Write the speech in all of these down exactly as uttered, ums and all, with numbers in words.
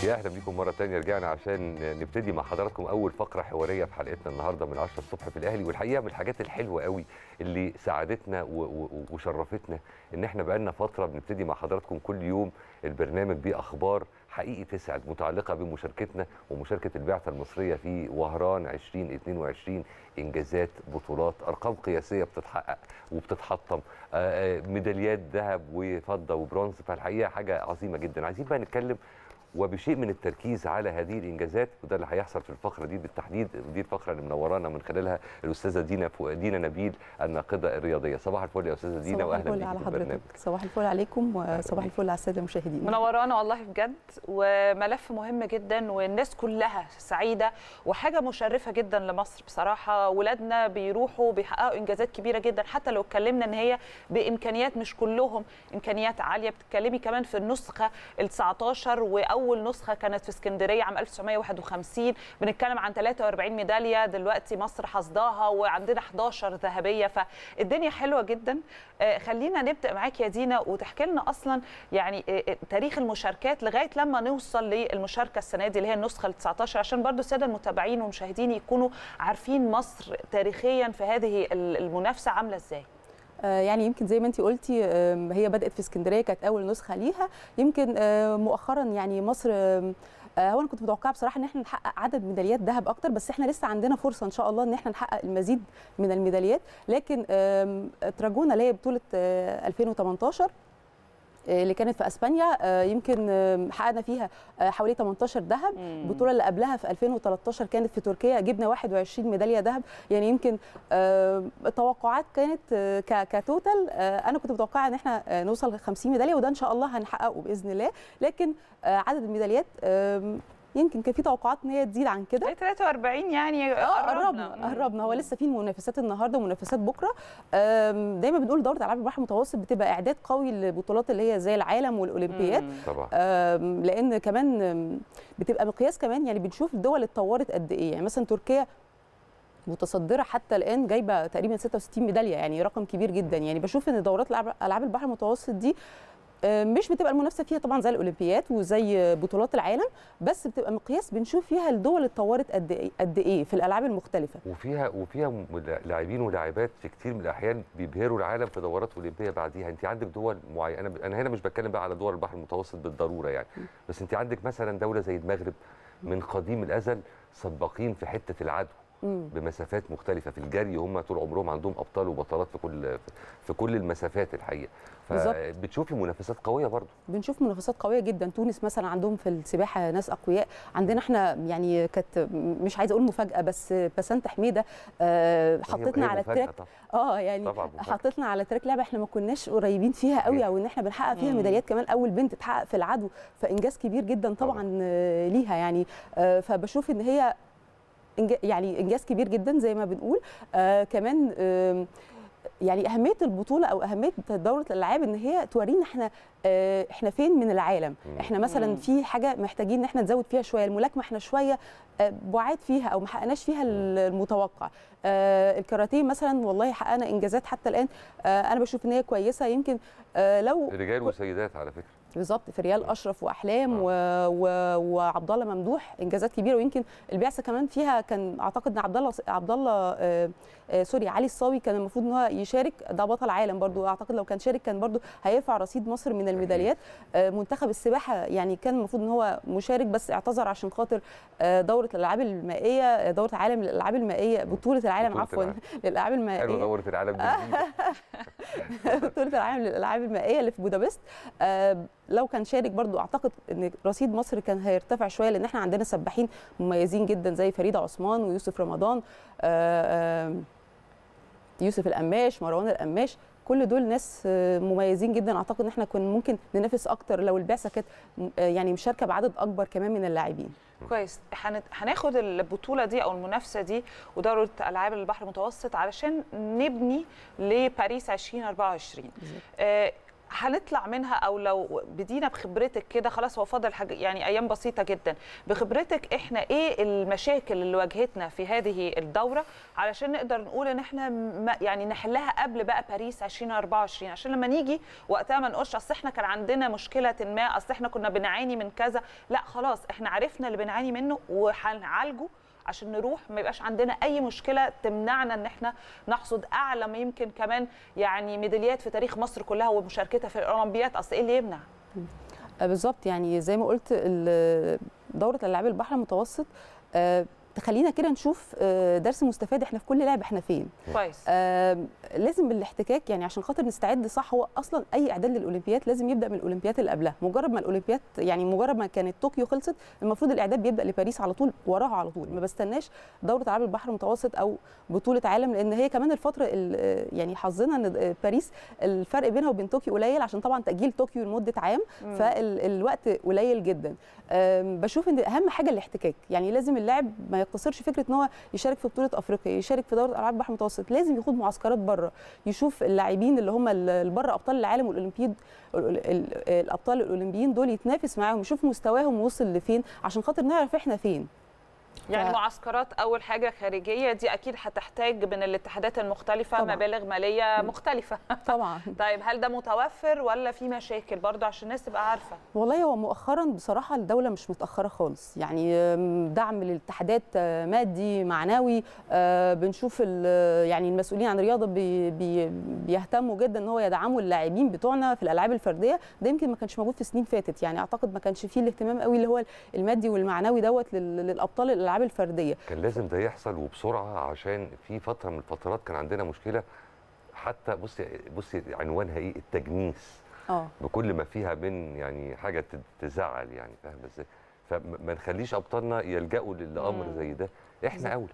يا اهلا بيكم مره ثانيه. رجعنا عشان نبتدي مع حضراتكم اول فقره حواريه في حلقتنا النهارده من عشرة الصبح في الاهلي. والحقيقه من الحاجات الحلوه قوي اللي ساعدتنا وشرفتنا ان احنا بقالنا فتره بنبتدي مع حضراتكم كل يوم البرنامج باخبار حقيقي تسعد متعلقه بمشاركتنا ومشاركه البعثه المصريه في وهران ألفين واثنين وعشرين. انجازات، بطولات، ارقام قياسيه بتتحقق وبتتحطم، ميداليات ذهب وفضه وبرونز. فالحقيقه حاجه عظيمه جدا. عايزين بقى نتكلم وبشيء من التركيز على هذه الانجازات، وده اللي هيحصل في الفقره دي بالتحديد. ودي الفقره اللي منورانا من خلالها الاستاذه دينا دينا نبيل الناقده الرياضيه. صباح الفل يا استاذه دينا واهلا بيكي على في حضرتك. البرنامج. صباح الفل عليكم وصباح الفل على الساده المشاهدين. منورانا والله بجد، وملف مهم جدا والناس كلها سعيده وحاجه مشرفه جدا لمصر بصراحه. ولادنا بيروحوا بيحققوا انجازات كبيره جدا، حتى لو اتكلمنا ان هي بامكانيات مش كلهم امكانيات عاليه. بتتكلمي كمان في النسخه ال تسعتاشر، واول نسخه كانت في اسكندريه عام ألف وتسعمائة وواحد وخمسين. بنتكلم عن ثلاثة وأربعين ميداليه دلوقتي مصر حصداها، وعندنا إحداشر ذهبيه، فالدنيا حلوه جدا. خلينا نبدا معاك يا دينا وتحكي لنا اصلا يعني تاريخ المشاركات لغايه لما نوصل للمشاركه السنه دي اللي هي النسخه ال تسعتاشر، عشان برضو الساده المتابعين والمشاهدين يكونوا عارفين مصر تاريخيا في هذه المنافسه عامله ازاي. يعني يمكن زي ما انت قلتي هي بدات في اسكندريه، كانت اول نسخه ليها. يمكن مؤخرا يعني مصر هو انا كنت متوقعه بصراحه ان احنا نحقق عدد ميداليات ذهب اكتر، بس احنا لسه عندنا فرصه ان شاء الله ان احنا نحقق المزيد من الميداليات. لكن تراجونا اللي هي بطوله ألفين وثمانية عشر اللي كانت في اسبانيا، يمكن حققنا فيها حوالي ثمانية عشر ذهب. البطوله اللي قبلها في ألفين وثلاثة عشر كانت في تركيا، جبنا واحد وعشرين ميداليه ذهب. يعني يمكن التوقعات كانت كتوتال، انا كنت متوقعه ان احنا نوصل ل خمسين ميداليه، وده ان شاء الله هنحققه باذن الله. لكن عدد الميداليات يمكن كان في توقعات ان هي تزيد عن كده. ثلاثة وأربعين يعني قربنا قربنا. هو لسه في منافسات النهارده ومنافسات بكره. دايما بنقول دوره العاب البحر المتوسط بتبقى اعداد قوي للبطولات اللي هي زي العالم والاولمبياد طبعا، لان كمان بتبقى مقياس كمان. يعني بنشوف الدول اتطورت قد ايه. يعني مثلا تركيا متصدره حتى الان، جايبه تقريبا ستة وستين ميداليه، يعني رقم كبير جدا. يعني بشوف ان دورات العاب البحر المتوسط دي مش بتبقى المنافسه فيها طبعا زي الاولمبياد وزي بطولات العالم، بس بتبقى مقياس بنشوف فيها الدول اتطورت قد ايه قد ايه في الالعاب المختلفه. وفيها وفيها لاعبين ولاعبات في كتير من الاحيان بيبهروا العالم في دورات اولمبيه بعديها. انت عندك دول معينه، انا هنا مش بتكلم بقى على دول البحر المتوسط بالضروره يعني، بس انت عندك مثلا دوله زي المغرب من قديم الازل سباقين في حته العدو بمسافات مختلفه. في الجري هم طول عمرهم عندهم ابطال وبطلات في كل في كل المسافات الحقيقه. فبتشوفي منافسات قويه برضو. بنشوف منافسات قويه جدا. تونس مثلا عندهم في السباحه ناس اقوياء. عندنا احنا يعني كانت مش عايزه اقول مفاجاه، بس بسنت حميده آه حطتنا على التراك. اه يعني حطتنا على تراك لعبه احنا ما كناش قريبين فيها قوي، او ان احنا بنحقق فيها ميداليات. كمان اول بنت تحقق في العدو، فانجاز كبير جدا طبعا, طبعا. ليها يعني. آه فبشوف ان هي يعني انجاز كبير جدا زي ما بنقول. آه كمان آه يعني اهميه البطوله او اهميه دوره الالعاب ان هي تورينا احنا آه احنا فين من العالم. احنا مثلا في حاجه محتاجين ان احنا نزود فيها شويه. الملاكمه احنا شويه آه بعاد فيها او ما حققناش فيها المتوقع. آه الكاراتيه مثلا والله حققنا انجازات حتى الان. آه انا بشوف ان هي كويسه. يمكن آه لو رجال وسيدات على فكره بالظبط في ريال اشرف واحلام و... و... وعبد الله ممدوح انجازات كبيره. ويمكن البعثه كمان فيها كان اعتقد ان عبد الله عبد الله آه... آه... سوري علي الصاوي كان المفروض ان هو يشارك. ده بطل عالم برضو. اعتقد لو كان شارك كان برضو هيرفع رصيد مصر من الميداليات. آه... منتخب السباحه يعني كان المفروض ان هو مشارك بس اعتذر عشان خاطر آه... دوره الالعاب المائيه، دوره عالم للالعاب المائيه، بطوله العالم عفوا للالعاب المائيه. حلو دوره العالم دي. بطوله العالم للالعاب المائيه اللي في بودابست. آه... لو كان شارك برضو اعتقد ان رصيد مصر كان هيرتفع شويه، لان احنا عندنا سباحين مميزين جدا زي فريده عثمان ويوسف رمضان، آآ آآ يوسف القماش، مروان القماش. كل دول ناس مميزين جدا. اعتقد ان احنا كنا ممكن ننافس اكتر لو البعثه كانت يعني مشاركه بعدد اكبر كمان من اللاعبين. كويس. هناخد البطوله دي او المنافسه دي ودوره العاب البحر المتوسط علشان نبني لباريس ألفين وأربعة وعشرين. هنطلع منها، او لو بدينا بخبرتك كده خلاص هو فاضل حاجه يعني ايام بسيطه جدا، بخبرتك احنا ايه المشاكل اللي واجهتنا في هذه الدوره علشان نقدر نقول ان احنا يعني نحلها قبل بقى باريس ألفين وأربعة وعشرين، عشان لما نيجي وقتها ما نقولش اصل احنا كان عندنا مشكله ما، اصل احنا كنا بنعاني من كذا، لا خلاص احنا عرفنا اللي بنعاني منه وهنعالجه عشان نروح ما يبقاش عندنا اي مشكله تمنعنا ان احنا نحصد اعلى ما يمكن كمان يعني ميداليات في تاريخ مصر كلها ومشاركتها في الاولمبياد. اصل ايه اللي يمنع؟ بالظبط، يعني زي ما قلت دوره الالعاب البحر المتوسط تخلينا كده نشوف درس مستفاد احنا في كل لعبه احنا فين. كويس. آه لازم بالاحتكاك يعني عشان خاطر نستعد صح. هو اصلا اي اعداد للاولمبياد لازم يبدا من الاولمبياد اللي قبلها، مجرد ما الاولمبياد يعني مجرد ما كانت طوكيو خلصت المفروض الاعداد بيبدا لباريس على طول وراها على طول، ما بستناش دوره العاب البحر المتوسط او بطوله عالم، لان هي كمان الفتره يعني حظنا ان باريس الفرق بينها وبين طوكيو قليل عشان طبعا تاجيل طوكيو لمده عام، فالوقت قليل جدا. آه بشوف ان اهم حاجه الاحتكاك، يعني لازم اللاعب ما يقتصرش فكره ان هو يشارك في بطوله افريقيا، يشارك في دوره العاب البحر المتوسط، لازم يخوض معسكرات بره، يشوف اللاعبين اللي هم اللي بره ابطال العالم والاولمبياد، الابطال الاولمبيين دول يتنافس معاهم، يشوف مستواهم وصل لفين عشان خاطر نعرف احنا فين. يعني ف... معسكرات اول حاجه خارجيه دي اكيد هتحتاج من الاتحادات المختلفه طبعا. مبالغ ماليه مختلفه طبعا. طيب هل ده متوفر ولا في مشاكل برضه عشان الناس تبقى عارفه؟ والله هو مؤخرا بصراحه الدوله مش متاخره خالص، يعني دعم للاتحادات مادي معنوي، بنشوف يعني المسؤولين عن الرياضه بي بي بيهتموا جدا ان هو يدعموا اللاعبين بتوعنا في الالعاب الفرديه، ده يمكن ما كانش موجود في سنين فاتت، يعني اعتقد ما كانش فيه الاهتمام قوي اللي هو المادي والمعنوي دوت للابطال الالعاب الفرديه. كان لازم ده يحصل وبسرعه، عشان في فتره من الفترات كان عندنا مشكله، حتى بصي بصي عنوانها ايه؟ التجنيس. اه بكل ما فيها من يعني حاجه تزعل، يعني فاهمه ازاي؟ فما نخليش ابطالنا يلجأوا لامر زي ده، احنا اولى.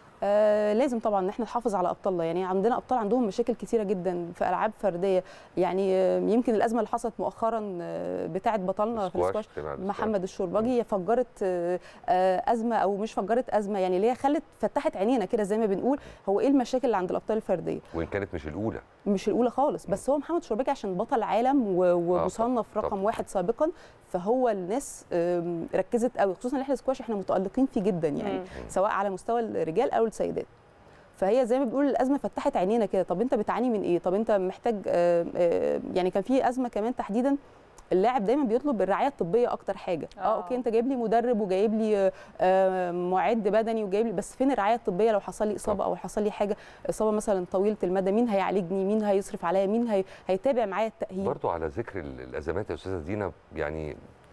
آه لازم طبعا ان احنا نحافظ على ابطالنا، يعني عندنا ابطال عندهم مشاكل كتيره جدا في العاب فرديه، يعني آه يمكن الازمه اللي حصلت مؤخرا آه بتاعه بطلنا في السكواش محمد الشربجي فجرت آه آه ازمه، او مش فجرت ازمه يعني اللي هي خلت فتحت عينينا كده زي ما بنقول هو ايه المشاكل اللي عند الابطال الفرديه، وان كانت مش الاولى مش الاولى خالص، بس هو محمد الشربجي عشان بطل عالم ومصنف آه رقم واحد سابقا، فهو الناس ركزت قوي، خصوصا ان احنا السكواش احنا متالقين فيه جدا يعني مم. سواء على مستوى الرجال او السيدات. فهي زي ما بنقول الازمه فتحت عينينا كده، طب انت بتعاني من ايه؟ طب انت محتاج آآ آآ يعني كان في ازمه كمان تحديدا اللاعب دايما بيطلب الرعايه الطبيه اكتر حاجه. اه, آه اوكي انت جايب لي مدرب وجايب لي معد بدني وجايب لي، بس فين الرعايه الطبيه لو حصل لي اصابه او حصل لي حاجه اصابه مثلا طويله المدى؟ مين هيعالجني؟ مين هيصرف عليا؟ مين هي... هيتابع معايا التاهيل؟ برضو على ذكر الازمات يا استاذه دينا، يعني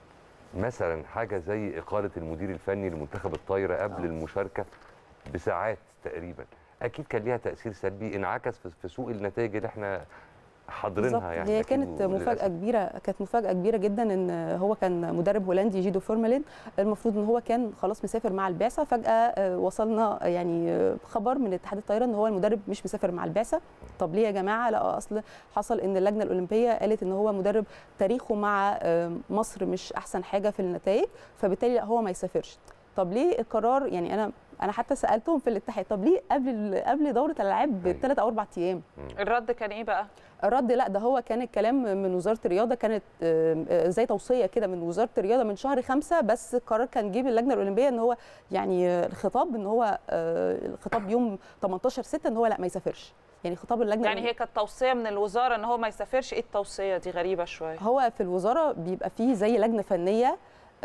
مثلا حاجه زي اقاله المدير الفني لمنتخب الطايره قبل أوه. المشاركه بساعات تقريبا، اكيد كان ليها تاثير سلبي انعكس في سوق النتائج اللي احنا حاضرينها. يعني هي كانت مفاجاه كبيره، كانت مفاجاه كبيره جدا ان هو كان مدرب هولندي جيدو فورمالين، المفروض ان هو كان خلاص مسافر مع البعثه، فجاه وصلنا يعني خبر من اتحاد الطايره ان هو المدرب مش مسافر مع البعثه. طب ليه يا جماعه؟ لا اصل حصل ان اللجنه الاولمبيه قالت ان هو مدرب تاريخه مع مصر مش احسن حاجه في النتائج، فبالتالي لا هو ما يسافرش. طب ليه القرار؟ يعني انا انا حتى سالتهم في الاتحاد طب ليه قبل قبل دوره الالعاب بثلاث او اربع ايام؟ الرد كان ايه بقى؟ الرد لا ده هو كان الكلام من وزاره الرياضه، كانت زي توصيه كده من وزاره الرياضه من شهر خمسة، بس القرار كان جه من اللجنه الاولمبيه ان هو يعني الخطاب ان هو الخطاب يوم ثمانية عشر ستة ان هو لا ما يسافرش، يعني خطاب اللجنه يعني هي كانت توصيه من الوزاره ان هو ما يسافرش. ايه التوصيه دي؟ غريبه شويه. هو في الوزاره بيبقى فيه زي لجنه فنيه.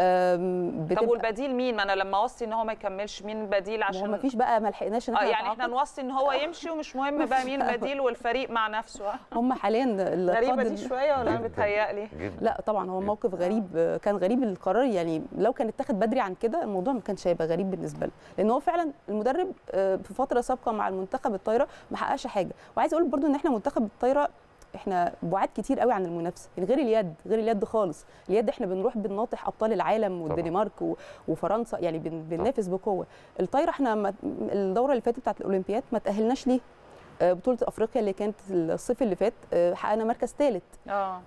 طب والبديل مين؟ ما انا لما اوصي ان هو ما يكملش مين البديل؟ عشان ما فيش بقى ما لحقناش ان احنا اه يعني احنا نوصي ان هو يمشي ومش مهم بقى مين البديل والفريق مع نفسه. هم حاليا غريبه دي شويه ولا انا بتهيألي؟ لا طبعا هو موقف غريب، كان غريب القرار، يعني لو كان اتاخد بدري عن كده الموضوع ما كانش هيبقى غريب بالنسبه له، لان هو فعلا المدرب في فتره سابقه مع المنتخب الطايره ما حققش حاجه. وعايز اقول برضو ان احنا منتخب الطايره احنا بعاد كتير قوي عن المنافسه، غير اليد، غير اليد خالص. اليد احنا بنروح بنناطح ابطال العالم والدنمارك وفرنسا، يعني بننافس بقوه. الطايره احنا الدوره اللي فاتت بتاعت الاولمبياد ما تاهلناش ليه. بطوله افريقيا اللي كانت الصيف اللي فات حققنا مركز ثالث. اه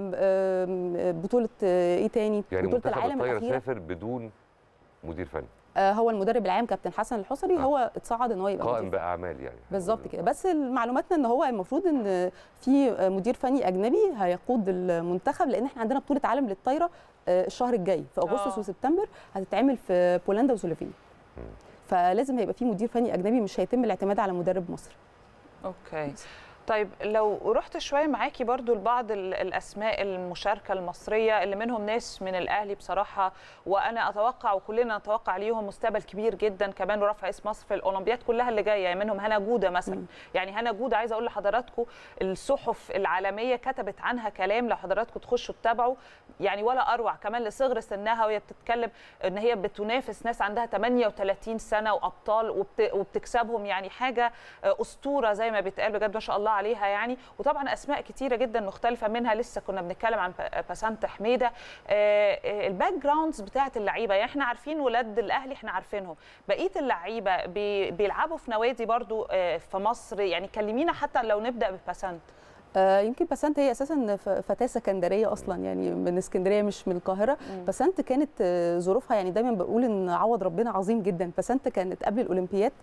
بطوله ايه تاني؟ يعني بطوله العالم الاخيره يعني منتخب الطايره سافر بدون مدير فني. هو المدرب العام كابتن حسن الحصري. آه. هو اتصعد ان هو يبقى قائم باعمال يعني بالظبط كده. بس معلوماتنا ان هو المفروض ان في مدير فني اجنبي هيقود المنتخب، لان احنا عندنا بطوله عالم للطايره الشهر الجاي في اغسطس وسبتمبر هتتعمل في بولندا وسلوفينيا، فلازم هيبقى في مدير فني اجنبي، مش هيتم الاعتماد على مدرب مصري. اوكي. طيب لو رحت شويه معاكي برضو لبعض الاسماء المشاركه المصريه اللي منهم ناس من الاهلي بصراحه، وانا اتوقع وكلنا نتوقع ليهم مستقبل كبير جدا كمان ورفع اسم مصر في الاولمبياد كلها اللي جايه، يعني منهم هنا جوده مثلا. م. يعني هنا جوده عايزه اقول لحضراتكم الصحف العالميه كتبت عنها كلام، لو حضراتكم تخشوا تتابعوا يعني ولا اروع، كمان لصغر سنها وهي بتتكلم ان هي بتنافس ناس عندها ثمانية وثلاثين سنه وابطال وبت... وبتكسبهم، يعني حاجه اسطوره زي ما بيتقال بجد ما شاء الله عليها يعني. وطبعا اسماء كتيره جدا مختلفه، منها لسه كنا بنتكلم عن بسنت حميده. الباك جراوندز بتاعه اللعيبه، يعني احنا عارفين ولاد الاهلي احنا عارفينهم، بقيه اللعيبه بيلعبوا في نوادي برضو في مصر، يعني كلمينا حتى لو نبدا ببسنت. آه يمكن بسنت هي اساسا فتاه سكندريه اصلا، يعني من اسكندريه مش من القاهره. مم. بسنت كانت آه ظروفها يعني دايما بقول ان عوض ربنا عظيم جدا. بسنت كانت قبل الاولمبياد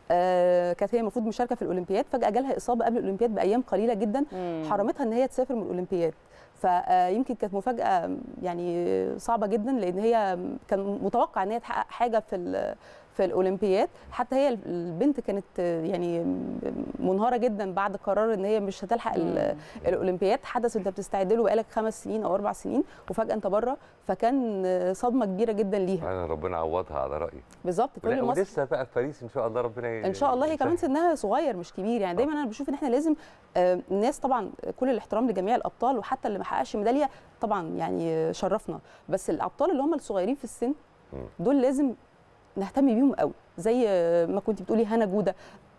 آه كانت هي المفروض مشاركه في الاولمبياد، فجاه جالها اصابه قبل الاولمبياد بايام قليله جدا مم. حرمتها ان هي تسافر من الاولمبياد. فيمكن كانت مفاجاه يعني صعبه جدا، لان هي كان متوقع ان هي تحقق حاجه في في الاولمبياد. حتى هي البنت كانت يعني منهاره جدا بعد قرار ان هي مش هتلحق الاولمبياد. حدث انت بتستعد له بقالك خمس سنين او اربع سنين وفجاه انت بره، فكان صدمه كبيره جدا ليها. انا ربنا عوضها على رايي. بالظبط. كل مصر ولسه بقى في باريس ان شاء الله ربنا ي... ان شاء الله. هي كمان سنها صغير مش كبير، يعني دايما انا بشوف ان احنا لازم الناس طبعا كل الاحترام لجميع الابطال، وحتى اللي ما حققش ميداليه طبعا يعني شرفنا، بس الابطال اللي هم الصغيرين في السن دول لازم نهتم بيهم قوي، زي ما كنت بتقولي هنا جوده،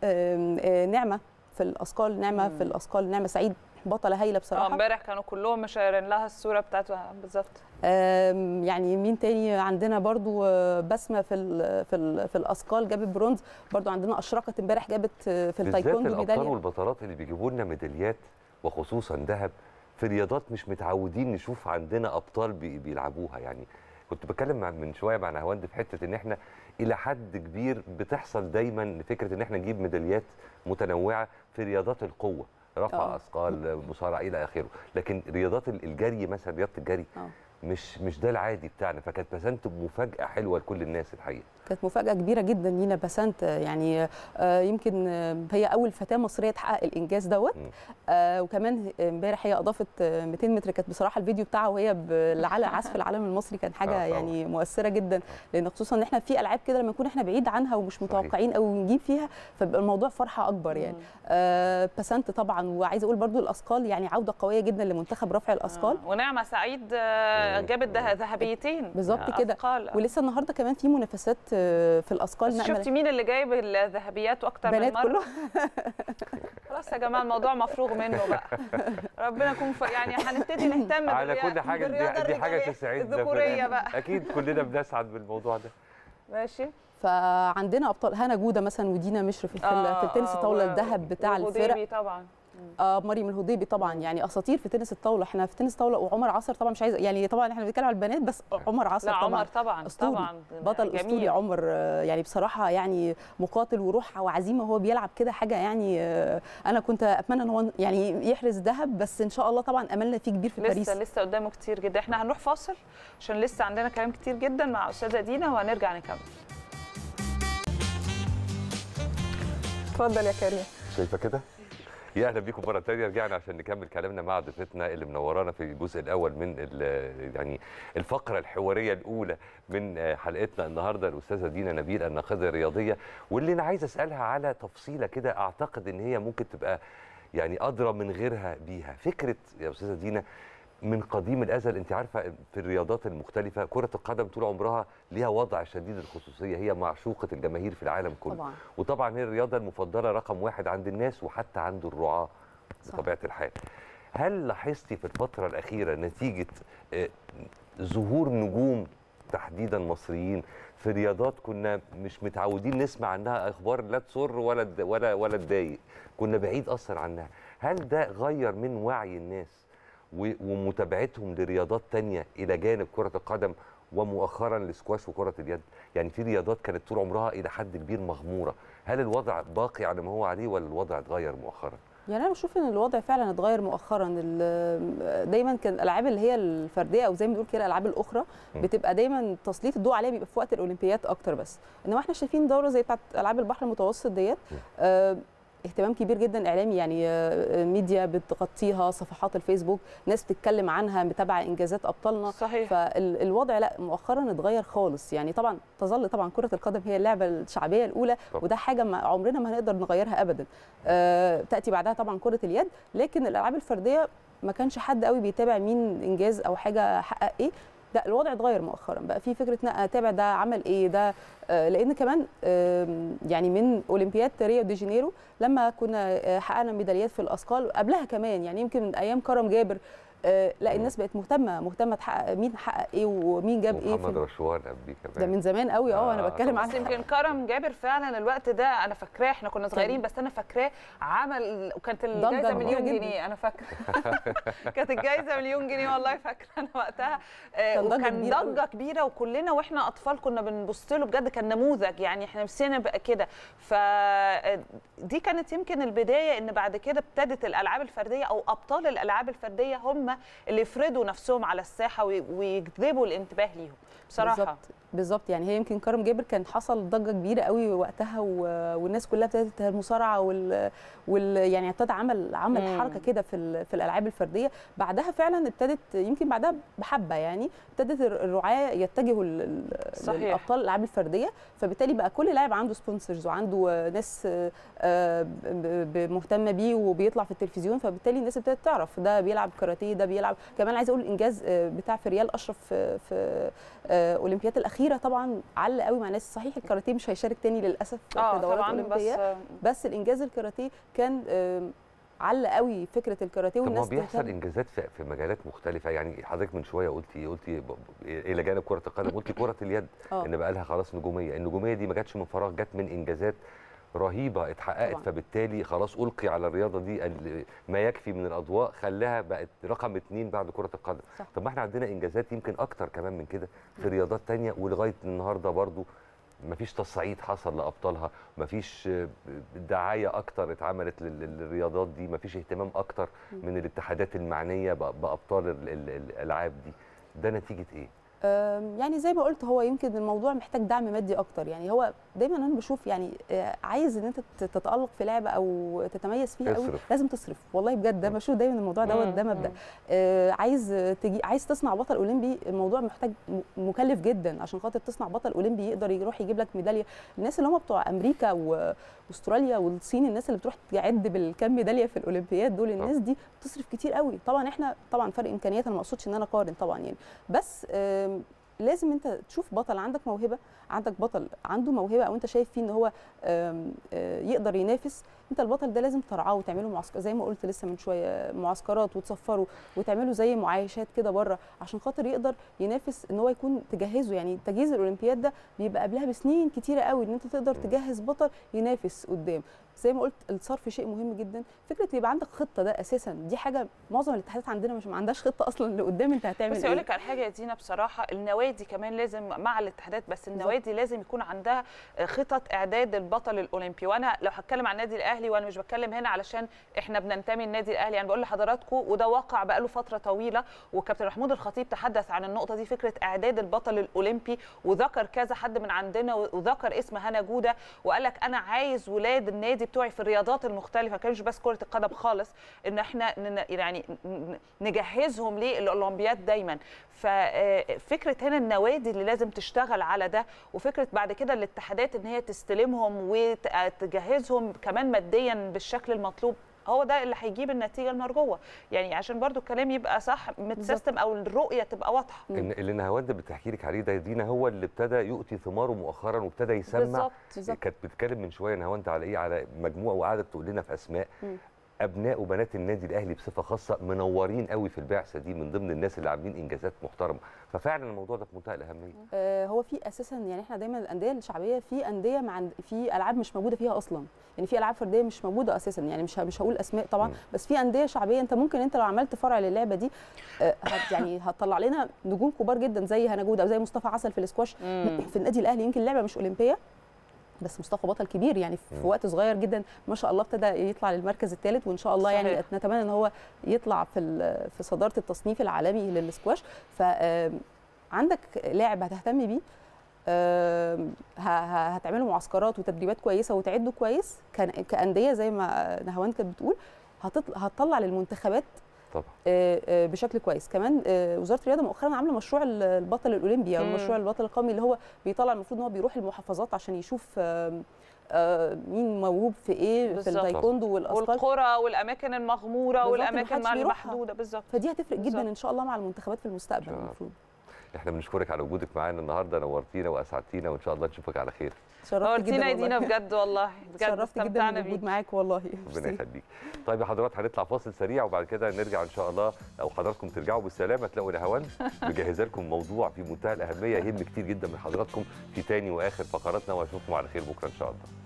نعمه في الاثقال، نعمه مم. في الاثقال نعمه سعيد بطله هايله بصراحه. امبارح كانوا كلهم مشايرين لها الصوره بتاعتها بالظبط. يعني مين تاني عندنا برضو؟ بسمه في ال في ال في الاثقال جابت برونز، برضو عندنا اشرقت امبارح جابت في التايكوندو ميداليه. بالذات الابطال والبطلات اللي بيجيبوا لنا ميداليات وخصوصا ذهب في رياضات مش متعودين نشوف عندنا ابطال بيلعبوها. يعني كنت بتكلم من شويه مع نهاوند في حته ان احنا الى حد كبير بتحصل دايما فكره ان احنا نجيب ميداليات متنوعه في رياضات القوه، رفع اثقال، مصارعه الى اخره، لكن رياضات الجري مثلا، رياضه الجري أوه. مش مش ده العادي بتاعنا. فكانت بسنت مفاجاه حلوه لكل الناس الحقيقه. كانت مفاجاه كبيره جدا لينا بسنت، يعني آه يمكن هي اول فتاه مصريه تحقق الانجاز دوت. آه وكمان امبارح هي اضافت مئتين متر، كانت بصراحه الفيديو بتاعها وهي بالعلم عزف العلم المصري كان حاجه آه يعني مؤثره جدا، لان خصوصا ان احنا في العاب كده لما نكون احنا بعيد عنها ومش متوقعين او نجيب فيها فبيبقى الموضوع فرحه اكبر يعني. آه بسنت طبعا. وعايزه اقول برضو الاثقال يعني عوده قويه جدا لمنتخب رفع الاثقال. آه. ونعمه سعيد آه جابت ذهبيتين بالظبط كده. ولسه النهارده كمان في منافسات في الاثقال. شفتي مين اللي جايب الذهبيات واكتر من مره؟ كله. خلاص يا جماعه الموضوع مفروغ منه بقى. ربنا يكون ف... يعني هنبتدي نهتم على كل حاجه. دي, دي حاجه تسعدنا الذكوريه بقى. اكيد كلنا بنسعد بالموضوع ده. ماشي. فعندنا ابطال هنا جوده مثلا ودينا مشرف في, آه في التنس الطاوله الذهب بتاع الفرق طبعا. اه مريم الهضيبي طبعا، يعني اساطير في تنس الطاوله. احنا في تنس الطاوله وعمر عصر طبعا مش عايزه يعني طبعا احنا بنتكلم على البنات بس عمر عصر لا طبعا عمر طبعا أسطوري. طبعا بطل جميل. اسطوري عمر، يعني بصراحه يعني مقاتل وروح وعزيمه وهو بيلعب كده حاجه يعني. انا كنت اتمنى ان هو يعني يحرز ذهب، بس ان شاء الله طبعا املنا فيه كبير في لسه باريس. لسه لسه قدامه كتير جدا. احنا هنروح فاصل عشان لسه عندنا كلام كتير جدا مع استاذه دينا وهنرجع نكمل. اتفضل يا كريم. شايفه كده؟ يا اهلا بيكم مره ثانيه. رجعنا عشان نكمل كلامنا مع ضيفتنا اللي منورانا في الجزء الاول من يعني الفقره الحواريه الاولى من حلقتنا النهارده، الاستاذه دينا نبيل الناقده الرياضيه، واللي انا عايز اسالها على تفصيله كده اعتقد ان هي ممكن تبقى يعني ادرى من غيرها بيها. فكره يا استاذه دينا من قديم الازل، انت عارفه في الرياضات المختلفه كره القدم طول عمرها ليها وضع شديد الخصوصيه، هي معشوقه الجماهير في العالم كله طبعا. وطبعا هي الرياضه المفضله رقم واحد عند الناس وحتى عند الرعاه بطبيعه الحال. هل لاحظتي في الفتره الاخيره نتيجه ظهور نجوم تحديدا مصريين في رياضات كنا مش متعودين نسمع عنها اخبار لا تسر ولا ولا ولا تضايق، كنا بعيد اصلا عنها، هل ده غير من وعي الناس ومتابعتهم لرياضات تانية إلى جانب كرة القدم ومؤخرا الاسكواش وكره اليد، يعني في رياضات كانت طول عمرها الى حد كبير مغموره، هل الوضع باقي على ما هو عليه ولا الوضع اتغير مؤخرا؟ يعني انا بشوف ان الوضع فعلا اتغير مؤخرا. دايما كان الالعاب اللي هي الفرديه او زي ما بنقول كده الالعاب الاخرى بتبقى دايما تسليط الضوء عليها بيبقى في وقت الاولمبيات اكتر بس، انما احنا شايفين دوره زي بتاعه العاب البحر المتوسط ديت آه اهتمام كبير جدا اعلامي، يعني ميديا بتغطيها، صفحات الفيسبوك ناس بتتكلم عنها، متابعه انجازات ابطالنا. صحيح. فالوضع لا مؤخرا اتغير خالص، يعني طبعا تظل طبعا كره القدم هي اللعبه الشعبيه الاولى طب. وده حاجه ما عمرنا ما هنقدر نغيرها ابدا. أه تاتي بعدها طبعا كره اليد، لكن الالعاب الفرديه ما كانش حد قوي بيتابع مين انجاز او حاجه حقق ايه. لا الوضع اتغير مؤخرا، بقى في فكره ان اتابع ده عمل ايه ده، آه لان كمان آه يعني من اولمبياد ريو دي جانيرو لما كنا آه حققنا ميداليات في الاثقال، قبلها كمان يعني يمكن من ايام كرم جابر آه لا الناس بقت مهتمه مهتمه تحقق مين حقق ايه ومين جاب ايه. محمد رشوان قبليه كمان ده من زمان قوي. اه انا بتكلم عن يمكن كرم جابر فعلا الوقت ده انا فاكراه، احنا كنا صغيرين بس انا فاكراه عمل وكانت الجائزه مليون جنيه، انا فاكره كانت الجائزه مليون جنيه والله فاكره انا وقتها. آه وكان ضجه كبيره وكلنا واحنا اطفال كنا بنبص له بجد، كان نموذج يعني احنا نفسنا بقى كده. فدي كانت يمكن البدايه، ان بعد كده ابتدت الالعاب الفرديه او ابطال الالعاب الفرديه هم اللي يفرضوا نفسهم على الساحه ويجذبوا الانتباه ليهم بصراحه. بالظبط بالظبط، يعني هي يمكن كرم جابر كان حصل ضجه كبيره قوي وقتها، والناس كلها ابتدت المصارعه وال, وال... يعني ابتدى عمل عمل مم. حركه كده في ال... في الالعاب الفرديه. بعدها فعلا ابتدت يمكن بعدها بحبه يعني ابتدت الرعاه يتجهوا للابطال الالعاب الفرديه، فبالتالي بقى كل لاعب عنده سبونسرز وعنده ناس مهتمه بيه وبيطلع في التلفزيون، فبالتالي الناس ابتدت تعرف ده بيلعب كاراتيه، ده بيلعب كمان. عايزه اقول الانجاز بتاع فريال اشرف في, في اولمبياد الاخيره طبعا علق قوي مع ناس. صحيح الكاراتيه مش هيشارك تاني للاسف في دورات اولمبيه، بس, بس الانجاز الكاراتيه كان علق قوي فكره الكاراتيه والناس. طب ما بيحصل انجازات في, في مجالات مختلفه، يعني حضرتك من شويه قلتي قلتي الى جانب كره القدم قلتي كره اليد أوه. ان بقى لها خلاص نجوميه، النجوميه دي ما جاتش من فراغ، جت من انجازات رهيبه اتحققت طبعا. فبالتالي خلاص القي على الرياضه دي ما يكفي من الاضواء، خلاها بقت رقم اثنين بعد كره القدم. صح. طب ما احنا عندنا انجازات يمكن اكتر كمان من كده في رياضات ثانيه، ولغايه النهارده برضو مفيش تصعيد حصل لابطالها، مفيش دعايه اكتر اتعملت للرياضات دي، مفيش اهتمام اكتر من الاتحادات المعنيه بابطال الالعاب دي. ده نتيجه ايه؟ يعني زي ما قلت هو يمكن الموضوع محتاج دعم مادي اكتر. يعني هو دايما انا بشوف يعني عايز ان انت تتالق في لعبه او تتميز فيها قوي لازم تصرف، والله بجد ده بشوف دايما الموضوع دوت ده مبدا. عايز تجي عايز تصنع بطل اولمبي، الموضوع محتاج مكلف جدا عشان خاطر تصنع بطل اولمبي يقدر يروح يجيب لك ميداليه. الناس اللي هم بتوع امريكا واستراليا والصين، الناس اللي بتروح تعد بالكام ميداليه في الاولمبياد دول، الناس دي بتصرف كتير قوي. طبعا احنا طبعا فرق امكانيات، انا ما اقصدش ان انا اقارن طبعا يعني، بس لازم انت تشوف بطل عندك موهبه، عندك بطل عنده موهبه او انت شايف فيه ان هو يقدر ينافس، انت البطل ده لازم ترعاه وتعمله معسكر زي ما قلت لسه من شويه، معسكرات وتصفره وتعمله زي معايشات كده بره عشان خاطر يقدر ينافس، ان هو يكون تجهزه. يعني تجهيز الاولمبياد ده بيبقى قبلها بسنين كتيره قوي ان انت تقدر تجهز بطل ينافس قدام. زي ما قلت الصرف شيء مهم جدا، فكره يبقى عندك خطه ده اساسا دي حاجه معظم الاتحادات عندنا مش ما عندهاش خطه اصلا لقدام انت هتعمل ايه. بس اقول لك على حاجه يا دينا بصراحه، النوادي كمان لازم مع الاتحادات، بس النوادي بالزبط. لازم يكون عندها خطط اعداد البطل الاولمبي. وانا لو هتكلم عن النادي الاهلي، وانا مش بتكلم هنا علشان احنا بننتمي للنادي الاهلي، انا بقول لحضراتكم وده واقع بقى له فتره طويله، وكابتن محمود الخطيب تحدث عن النقطه دي، فكره اعداد البطل الاولمبي، وذكر كذا حد من عندنا وذكر اسم هنا جوده، وقال لك انا عايز ولاد النادي بتوعي في الرياضات المختلفه، ما كانش بس كره القدم خالص، ان احنا يعني نجهزهم للاولمبياد دايما. ففكره هنا النوادي اللي لازم تشتغل على ده، وفكره بعد كده الاتحادات ان هي تستلمهم وتجهزهم كمان ماديا بالشكل المطلوب، هو ده اللي هيجيب النتيجه المرجوه. يعني عشان برضو الكلام يبقى صح متسيستم او الرؤيه تبقى واضحه. اللي نهاوند بتحكي لك عليه ده دينا هو اللي ابتدى يؤتي ثماره مؤخرا وابتدى يسمع. بالظبط. كانت بتتكلم من شويه نهاوند على ايه، على مجموعه وقعدت تقول لنا في اسماء م. ابناء وبنات النادي الاهلي بصفه خاصه منورين قوي في البعثه دي، من ضمن الناس اللي عاملين انجازات محترمه، ففعلا الموضوع ده في منتهى الاهميه. آه هو في اساسا يعني احنا دايما الانديه الشعبيه في انديه مع في العاب مش موجوده فيها اصلا، يعني في العاب فرديه مش موجوده اساسا، يعني مش مش هقول اسماء طبعا، م. بس في انديه شعبيه انت ممكن انت لو عملت فرع للعبه دي آه هت يعني هتطلع لنا نجوم كبار جدا زي هنا جوده او زي مصطفى عسل في الاسكواش في النادي الاهلي. يمكن اللعبه مش اولمبيه بس مصطفى بطل كبير يعني في م. وقت صغير جدا ما شاء الله ابتدى يطلع للمركز الثالث، وان شاء الله صحيح. يعني نتمنى ان هو يطلع في في صداره التصنيف العالمي للسكواش. ف عندك لاعب هتهتمي بيه، هتعملوا معسكرات وتدريبات كويسه وتعدوا كويس كانديه زي ما نهوان كانت بتقول، هتطلع للمنتخبات طبعا بشكل كويس. كمان وزاره الرياضه مؤخرا عامله مشروع البطل الاولمبي او مشروع البطل القومي اللي هو بيطلع المفروض ان هو بيروح المحافظات عشان يشوف مين موهوب في ايه بالزبط. في التايكوندو والاثقال والقرى والاماكن المغموره والاماكن المحدوده بالظبط، فدي هتفرق جدا ان شاء الله مع المنتخبات في المستقبل المفروض. احنا بنشكرك على وجودك معانا النهارده، نورتينا واسعدتينا وان شاء الله نشوفك على خير. شرفتي جدا يا دينا بجد والله بجد شرفت جدا بالوجود معاك والله. ربنا يخليك. طيب يا حضرات هنطلع فاصل سريع وبعد كده نرجع ان شاء الله، لو حضراتكم ترجعوا بالسلامه تلاقوا نهوان مجهزه لكم موضوع في منتهى الاهميه يهم كتير جدا من حضراتكم في تاني واخر فقراتنا، واشوفكم على خير بكره ان شاء الله.